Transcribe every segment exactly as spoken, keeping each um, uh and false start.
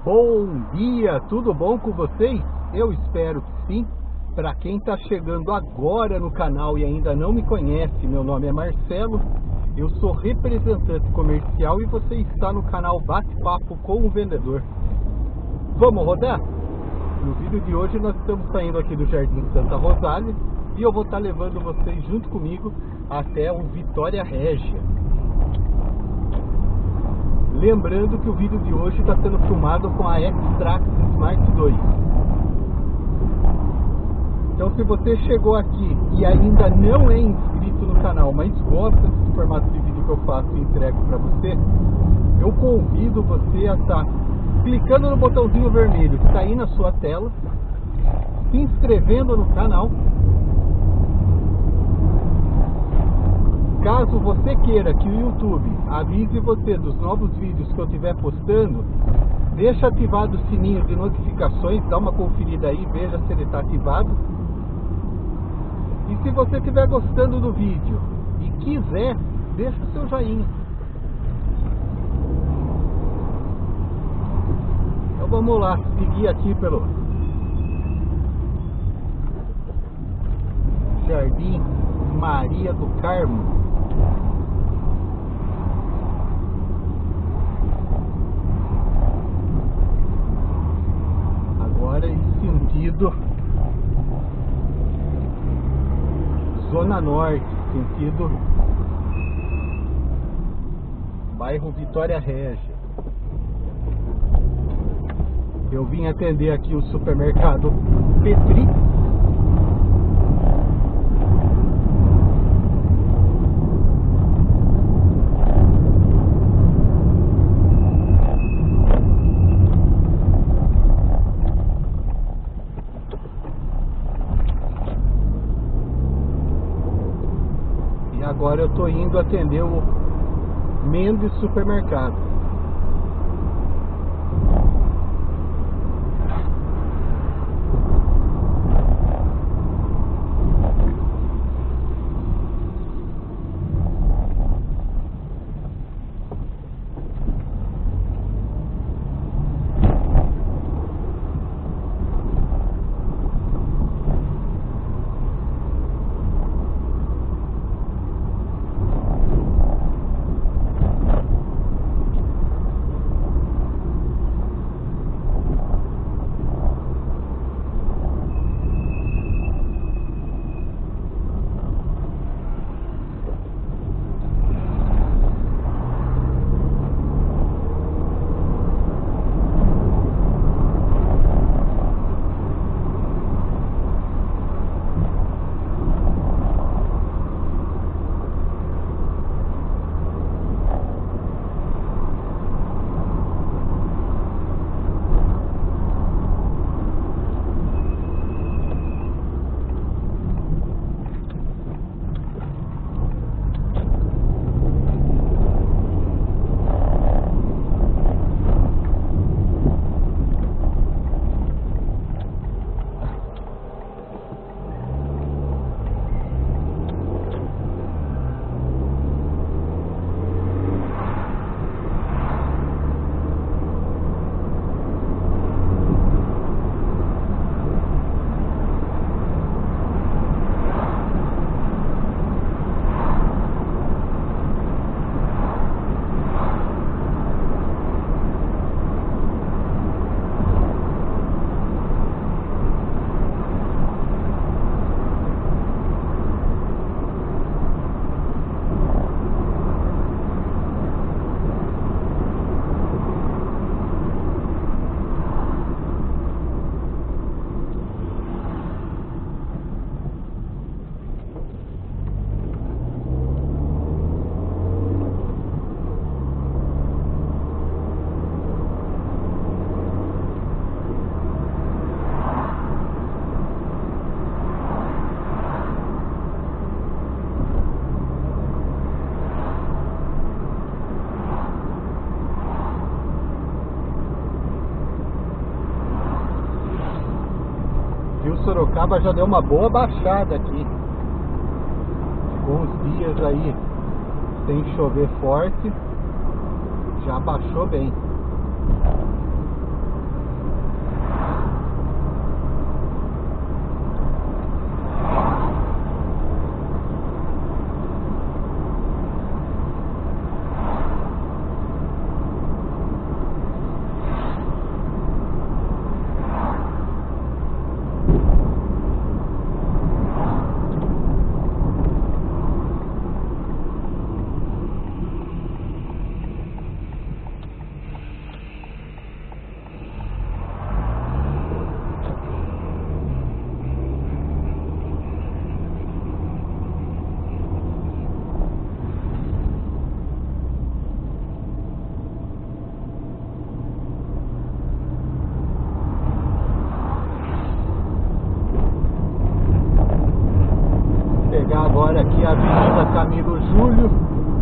Bom dia, tudo bom com vocês? Eu espero que sim. Para quem está chegando agora no canal e ainda não me conhece, meu nome é Marcelo, eu sou representante comercial e você está no canal Bate-Papo com o Vendedor. Vamos rodar? No vídeo de hoje nós estamos saindo aqui do Jardim Santa Rosália e eu vou estar levando vocês junto comigo até o Vitória Régia. Lembrando que o vídeo de hoje está sendo filmado com a X-Trax Smart dois. Então, se você chegou aqui e ainda não é inscrito no canal, mas gosta desse formato de vídeo que eu faço e entrego para você, eu convido você a estar clicando no botãozinho vermelho que está aí na sua tela, se inscrevendo no canal. Caso você queira que o YouTube avise você dos novos vídeos que eu estiver postando, deixa ativado o sininho de notificações, dá uma conferida aí, veja se ele está ativado. E se você estiver gostando do vídeo e quiser, deixa o seu joinha. Então vamos lá, seguir aqui pelo Jardim Maria do Carmo. Agora em sentido Zona Norte, sentido bairro Vitória Régia. Eu vim atender aqui o supermercado Petri. Agora eu estou indo atender o Mendes Supermercado. Sorocaba já deu uma boa baixada aqui. Ficou uns dias aí sem chover forte, já baixou bem. agora aqui a Avenida Camilo Júlio.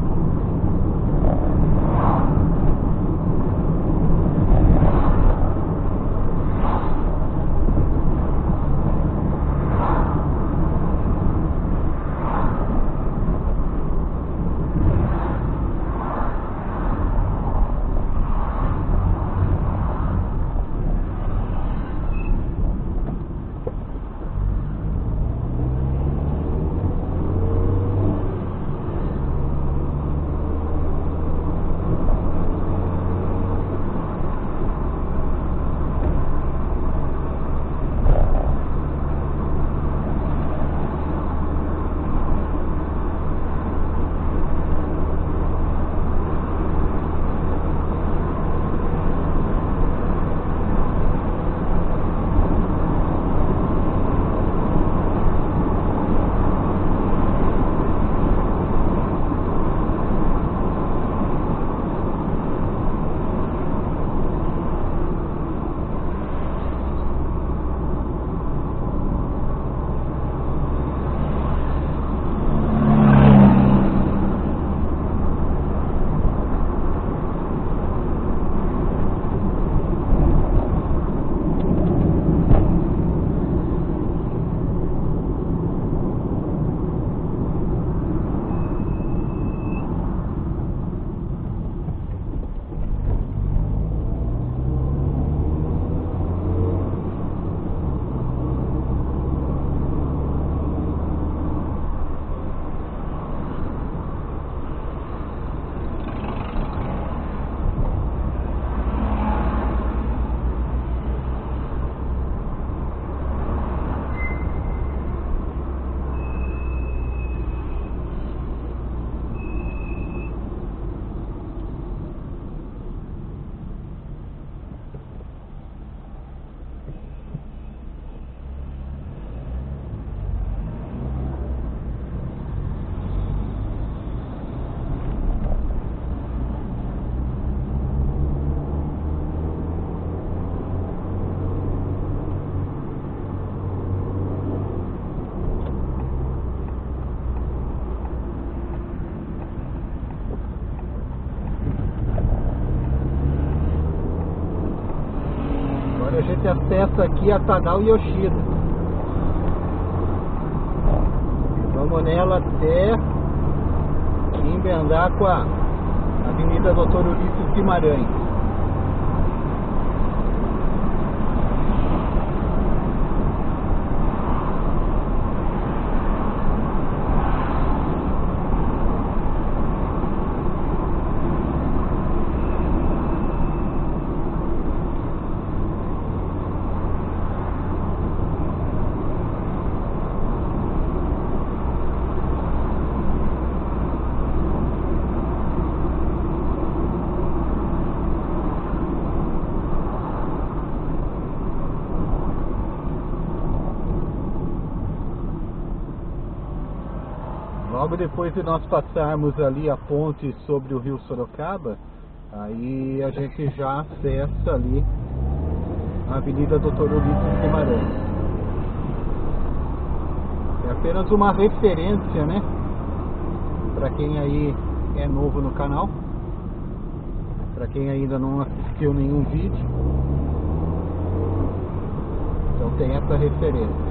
A gente acessa aqui a Tadao Yoshida. Vamos nela até emendar com a Avenida doutor Ulisses Guimarães. Logo depois de nós passarmos ali a ponte sobre o rio Sorocaba, aí a gente já acessa ali a Avenida doutor Ulisses Guimarães. É apenas uma referência, né? Para quem aí é novo no canal, para quem ainda não assistiu nenhum vídeo, então tem essa referência.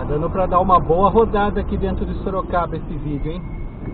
dando para dar uma boa rodada aqui dentro de Sorocaba esse vídeo, hein?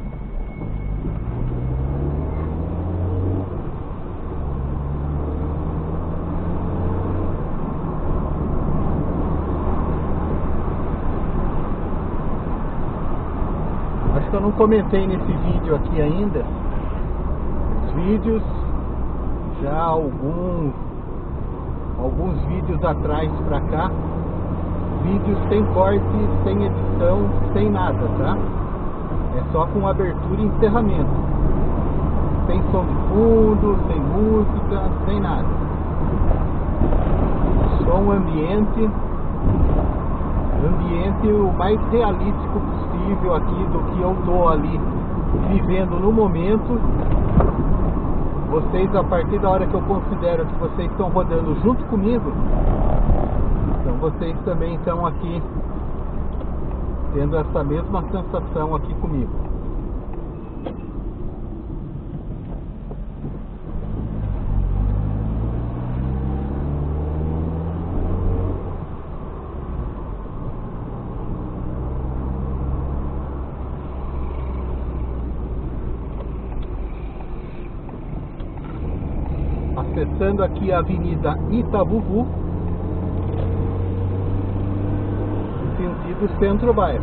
Acho que eu não comentei nesse vídeo aqui ainda. Os vídeos, já alguns, alguns vídeos atrás pra cá, vídeos sem corte, sem edição, sem nada, tá? É só com abertura e encerramento. Sem som de fundo, sem música, sem nada. Som ambiente, ambiente o mais realístico possível aqui do que eu tô ali vivendo no momento. Vocês, a partir da hora que eu considero que vocês estão rodando junto comigo, então vocês também estão aqui tendo essa mesma sensação aqui comigo. Acessando aqui a Avenida Itabuvu, sentido centro-bairro.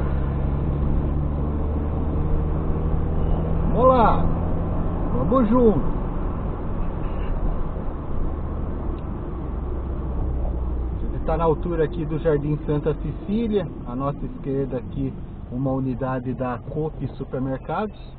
Vamos lá, vamos junto. Ele está na altura aqui do Jardim Santa Cecília. À nossa esquerda aqui uma unidade da Coop Supermercados.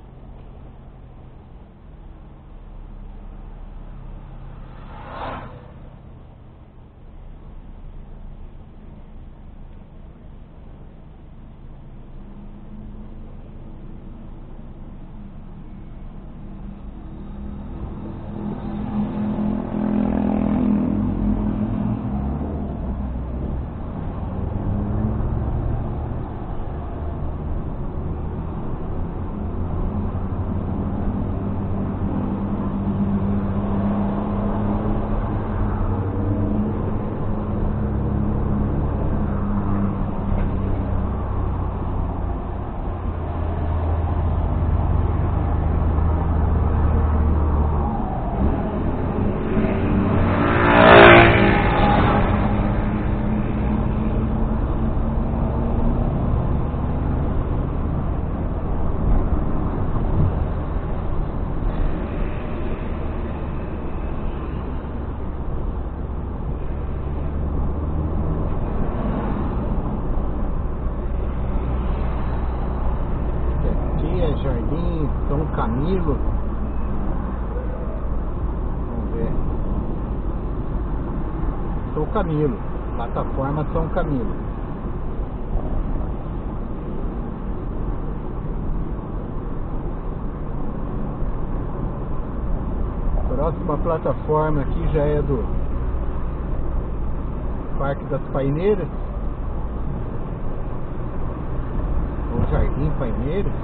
Jardim São Camilo. Vamos ver. São Camilo. Plataforma São Camilo. Próxima plataforma aqui já é do Parque das Paineiras, ou Jardim Paineiras.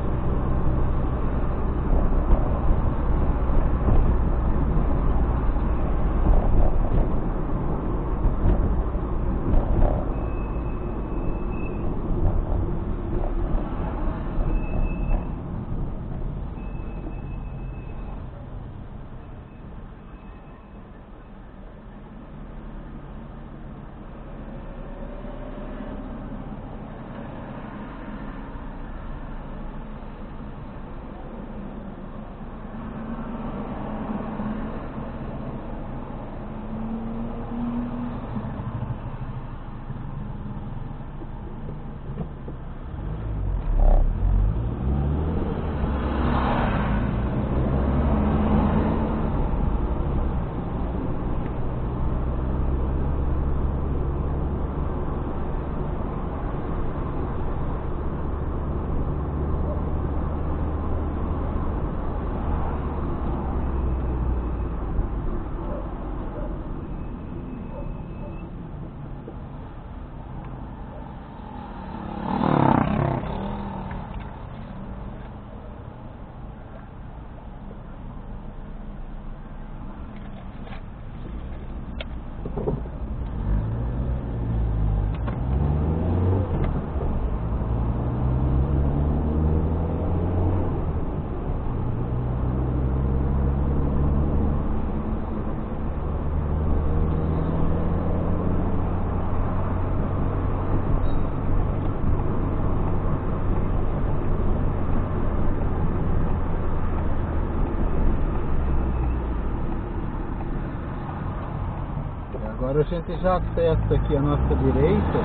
Agora a gente já acessa aqui a nossa direita,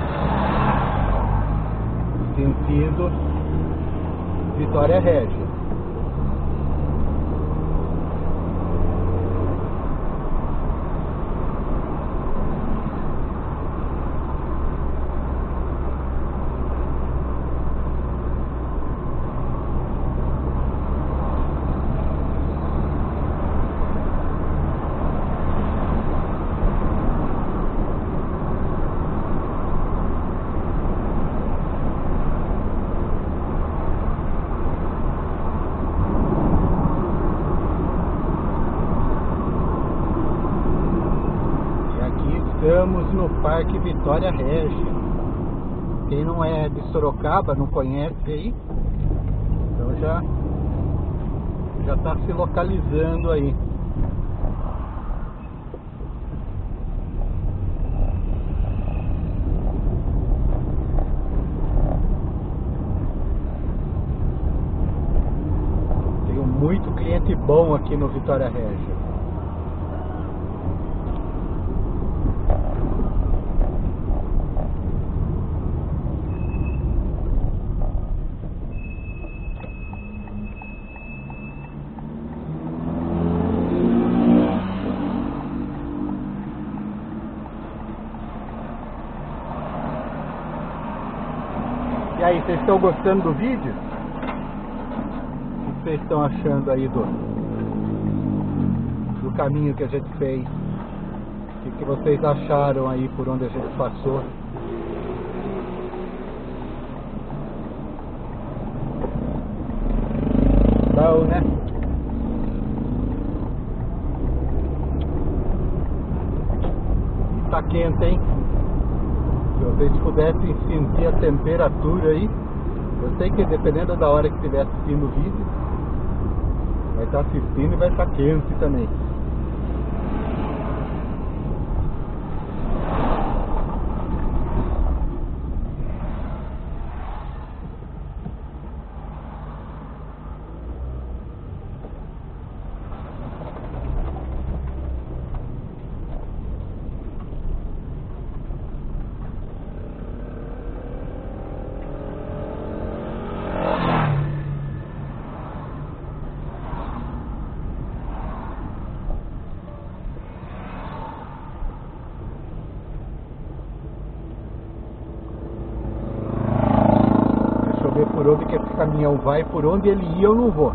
sentido Vitória Régia. Estamos no Parque Vitória Régia. Quem não é de Sorocaba, não conhece aí, então já já está se localizando aí. Tenho muito cliente bom aqui no Vitória Régia. E aí, vocês estão gostando do vídeo? O que vocês estão achando aí do, do caminho que a gente fez? O que vocês acharam aí por onde a gente passou? Bom, né? Tá quente, hein? Se vocês pudessem sentir a temperatura aí, eu sei que dependendo da hora que estiver assistindo o vídeo, vai estar assistindo e vai estar quente também. Por onde que esse caminhão vai, por onde ele ia eu não vou.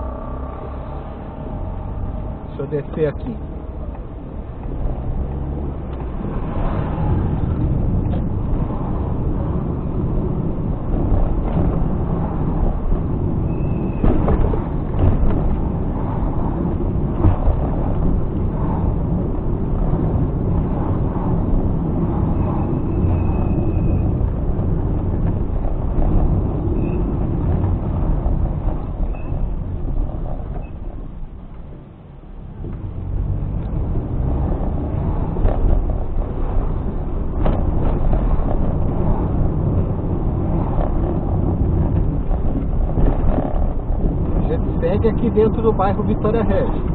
Deixa eu descer aqui. Segue aqui dentro do bairro Vitória Régia.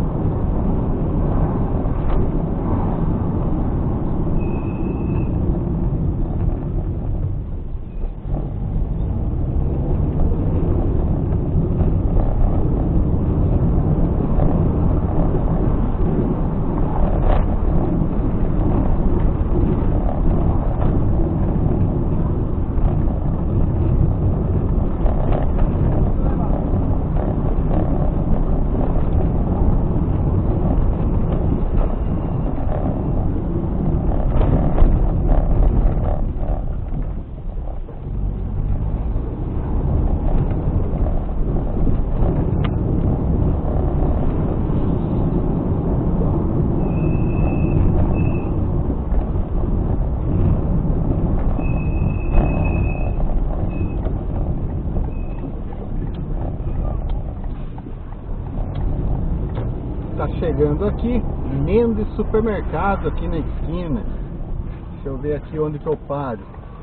Tá chegando aqui, Mendes Supermercado aqui na esquina. Deixa eu ver aqui onde que eu paro.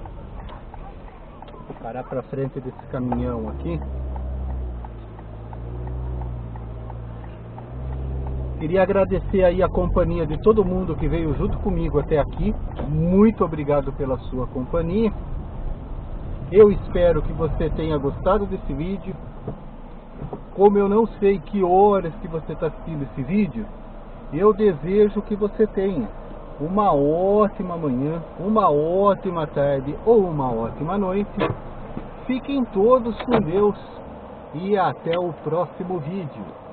Vou parar pra frente desse caminhão aqui. Queria agradecer aí a companhia de todo mundo que veio junto comigo até aqui. Muito obrigado pela sua companhia. Eu espero que você tenha gostado desse vídeo. Como eu não sei que horas que você está assistindo esse vídeo, eu desejo que você tenha uma ótima manhã, uma ótima tarde ou uma ótima noite. Fiquem todos com Deus e até o próximo vídeo.